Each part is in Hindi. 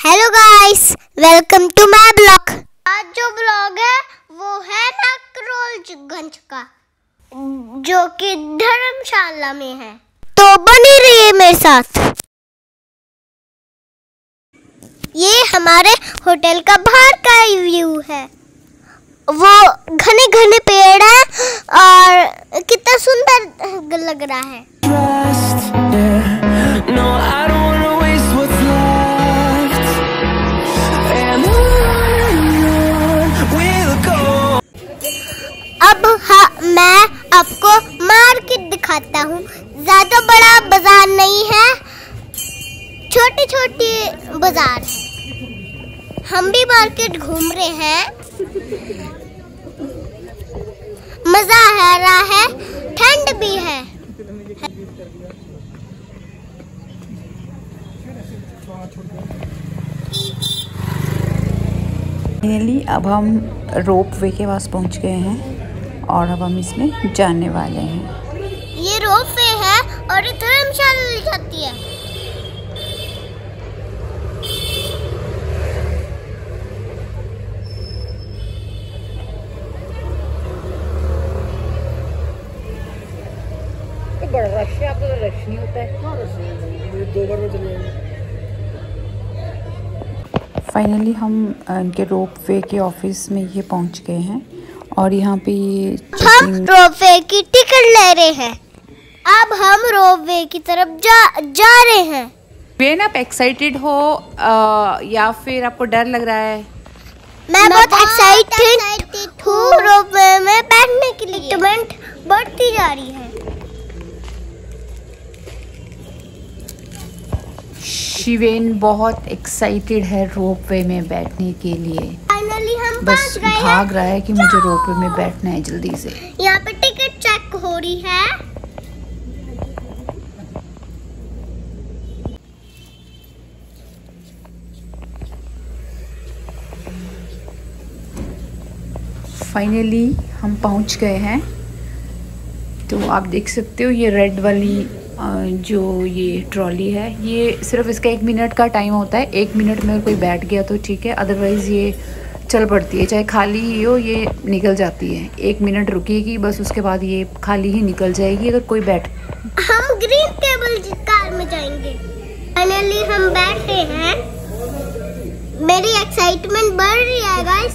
Hello guys, welcome to my blog. आज जो ब्लॉग है वो है नकरोलगंज का, जो कि धर्मशाला में है। तो बनी रहिए मेरे साथ। ये हमारे होटल का बाहर का व्यू है। वो घने घने पेड़ है और कितना सुंदर लग रहा है। अब मैं आपको मार्केट दिखाता हूँ। ज्यादा बड़ा बाजार नहीं है, छोटे छोटे बाजार है। हम भी मार्केट घूम रहे हैं, मजा आ रहा है, ठंड भी है। फाइनली अब हम रोप वे के पास पहुंच गए हैं और अब हम इसमें जाने वाले हैं। ये रोप वे है और ये धर्मशाला ले जाती है। तो बड़ा रश है, आपको तो रश नहीं होता है। दो बार में चले जाएंगे। फाइनली हम इनके रोप वे के ऑफिस में ये पहुंच गए हैं और यहाँ पे हम रोप वे की टिकट ले रहे हैं। अब हम रोप वे की तरफ जा रहे हैं। वेन आप एक्साइटेड हो या फिर आपको डर लग रहा है? मैं बहुत एक्साइटेड हूँ रोप वे में बैठने के लिए। एक्साइटमेंट बढ़ती जा रही है। शिवेन बहुत एक्साइटेड है रोप वे में बैठने के लिए। फाइनली हम बस भाग रहा है कि मुझे रोप वे में बैठना है जल्दी से। यहाँ पे टिकट चेक हो रही है। फाइनली हम पहुंच गए हैं। तो आप देख सकते हो ये रेड वाली जो ये ट्रॉली है, ये सिर्फ इसका 1 मिनट का टाइम होता है। 1 मिनट में कोई बैठ गया तो ठीक है, अदरवाइज़ ये चल पड़ती है। चाहे खाली ही हो ये निकल जाती है। 1 मिनट रुकेगी बस, उसके बाद ये खाली ही निकल जाएगी अगर कोई बैठ। हम ग्रीन केबल कार में जाएंगे। फाइनली हम बैठे हैं। मेरी एक्साइटमेंट बढ़ रही है गाइस।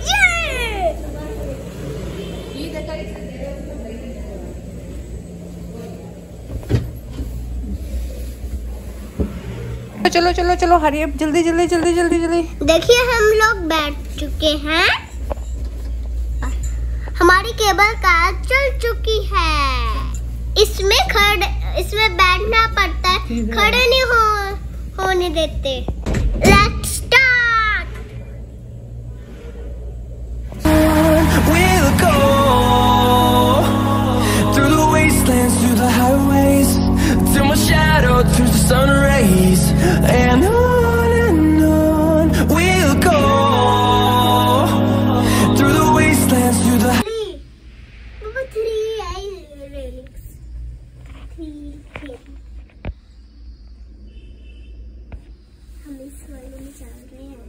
चलो चलो चलो, हरी अब जल्दी जल्दी जल्दी जल्दी जल्दी। देखिए हम लोग बैठ चुके हैं। हमारी केबल कार चल चुकी है। इसमें बैठना पड़ता है, खड़े नहीं होने देते। Let's start. We'll go through the wastelands, through the highways, till my shadow turns to sun rays, and on we'll go through the wastelands, through the हम इस वाले में चल रहे हैं।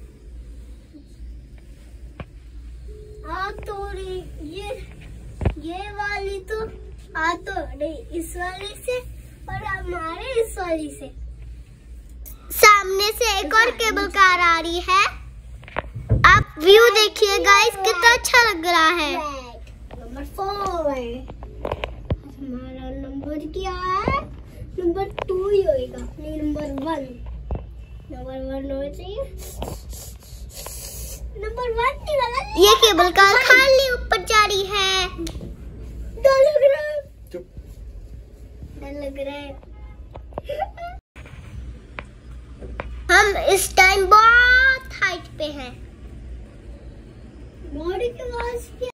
ये वाली तो इस वाली से और हमारे इस वाली से। सामने से एक और केबल कार आ रही है। आप व्यू देखिए गाइस, कितना अच्छा लग रहा है। नंबर 4 हमारा नंबर क्या है? नंबर 2 ही होगा, नहीं नंबर 1 होना चाहिए। नंबर 1 नहीं वाला। ये केबल कार खाली ऊपर जा रही है। डर लग रहा है। हम इस टाइम बहुत हाइट पे हैं।